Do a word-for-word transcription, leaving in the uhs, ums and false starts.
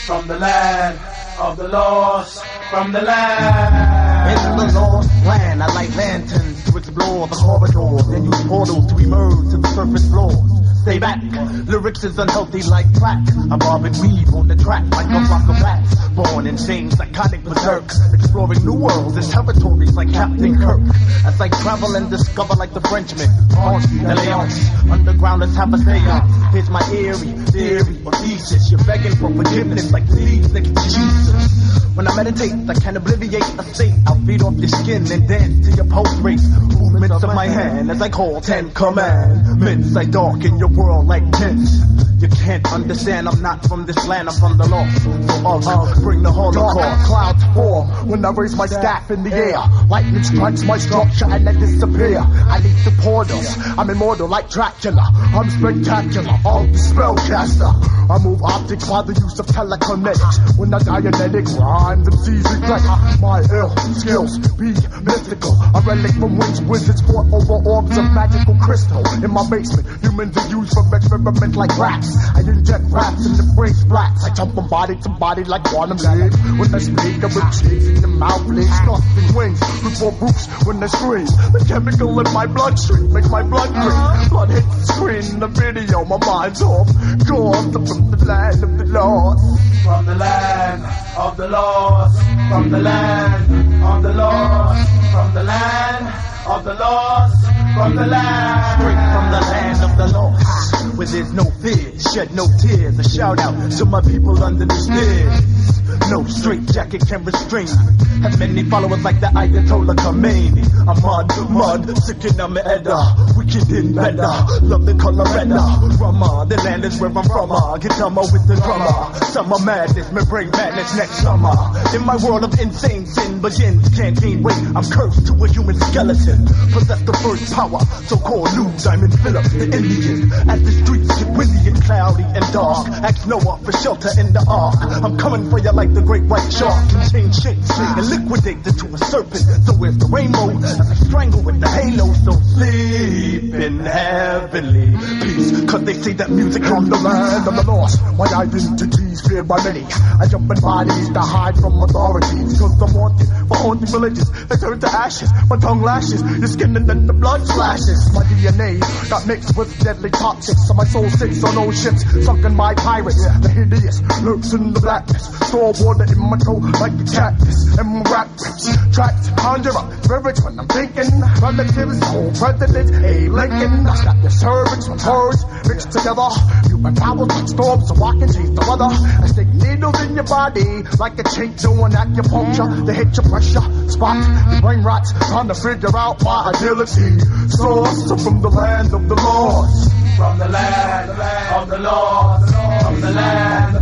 from the land of the lost, from the land. In the lost land, I light lanterns to explore the corridors, then use portals to emerge to the surface floor. Stay back, lyrics is unhealthy like crack. I bob and weave on the track like a flock of bats. Born in chains, psychotic berserk, exploring new worlds and territories like Captain Kirk. As I travel and discover like the Frenchman, Ponce de Leon. Undergrounders have a seance. Here's my eerie theory or thesis. You're begging for forgiveness like thieves next to Jesus. When I meditate, I can obliviate a state. I'll feed off your skin and dance to your pulse rate. Movements of my hand as I call ten commandments. I darken your world like tents. You can't understand, I'm not from this land, I'm from the lost. So I'll bring the Holocaust. Clouds form when I raise my staff in the air. Lightning strikes my structure and I disappear. I leave the portals, I'm immortal like Dracula. I'm spectacular, I'm the spellcaster. I move optics by the use of telekinetics. When I dianetic rhymes and seize regret. My ill skills be mystical. A relic from winged wizards fought over orbs of magical crystal. In my basement, humans are used for experiments like rats. I inject raps in the brain splats. I jump from body to body like quantum leap. When I speak, I with cheeks in the mouth, bleeds scuffing wings before roofs when they scream. The chemical in my bloodstream makes my blood green. Blood hits the screen in the video, my mind's off. Gone from the land of the lost. From the land of the lost, from the land of the lost, from the land of the lost, from the land. Straight from the land of the lost, where there's no fear, shed no tears. A shout out to my people under the stairs. No straight jacket can restrain me. Have many followers like the Ayatollah Khomeini. I'm mud, mud, sick in my edda. Wicked in better, love the color redder. Rama, the land is where I'm from. Get dumber with the drummer. Summer madness, may bring madness next summer. In my world of insane sin begins, can't gain weight. I'm cursed to a human skeleton. Possess the first power, so-called new Diamond Philip, the Indian. As the streets get windy and cloudy and dark, ask Noah for shelter in the ark. I'm coming for you like the great white shark. Can change shapes and liquidate into a serpent. So where's the rainbow? As I strangle with the halo. So sleep in heavenly peace, cause they say that music from the land of the lost. My identity's feared by many. I jump in bodies to hide from authorities. Cause I'm wanted for haunting villages. They turn to ashes, my tongue lashes. Your skin and then the blood flashes. My D N A got mixed with deadly toxics. So my soul sits on old ships, sunken by pirates. The hideous lurks in the blackness. Store water in my throat like a cactus. And my rap rips, trapped, conjure up spirits when I'm thinking. Relatives, old presidents, a Lincoln. I got your cervix with words mixed together. You my powers like storms, so I can change the weather. I stick needles in your body like a chink doing acupuncture. They hit your pressure spot, your brain rots, trying to figure out my agility. Source from the land of the lost. From the land of the lost, from the land